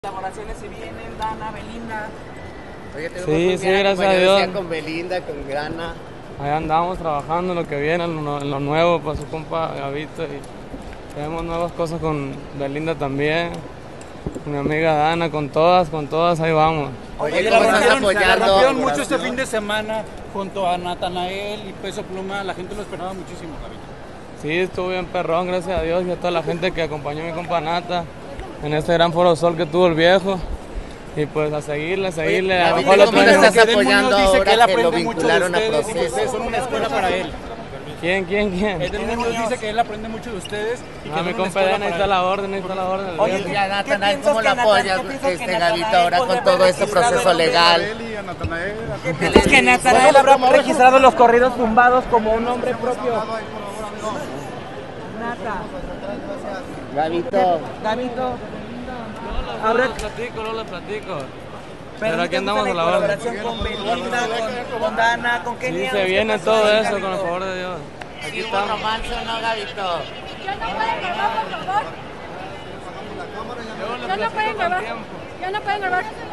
Colaboraciones se vienen, Dana, Belinda. Oye, Sí, gracias a Dios. Con Belinda, con Grana. Ahí andamos trabajando en lo que viene, en lo nuevo para su compa Gavito. Y tenemos nuevas cosas con Belinda también. Con mi amiga Dana, con todas, ahí vamos. Oye, ¿cómo estás apoyando? La rompieron mucho este fin de semana junto a Natanael y Peso Pluma. La gente lo esperaba muchísimo, Gavito. Sí, estuvo bien perrón, gracias a Dios, y a toda la gente que acompañó a mi compa Nata en este gran Foro Sol que tuvo el viejo. Y pues a seguirle. Oye, a lo ¿cómo mejor lo estás Edel apoyando Muñoz dice ahora que él que aprende lo mucho de vincularon a ustedes y que Proceso? ustedes son una escuela para él. ¿Quién? Edel Muñoz dice que él aprende mucho de ustedes y que A mi son una compa escuela Edel, ahí está la orden, el Oye, viejo. y a Natanael, ¿cómo lo apoyas, Gavito, ahora con todo este proceso legal? ¿Piensas que Natanael habrá registrado los corridos tumbados como un nombre propio? Nata. Gavito. Luego lo platico. Pero aquí andamos a la orden. Con Belinda, con Dana, con Kenia. Sí, se viene todo eso, con el favor de Dios. Aquí hubo romance, ¿no, Gavito? Ya no pueden grabar, por favor. Ya no pueden grabar. Ya no pueden grabar.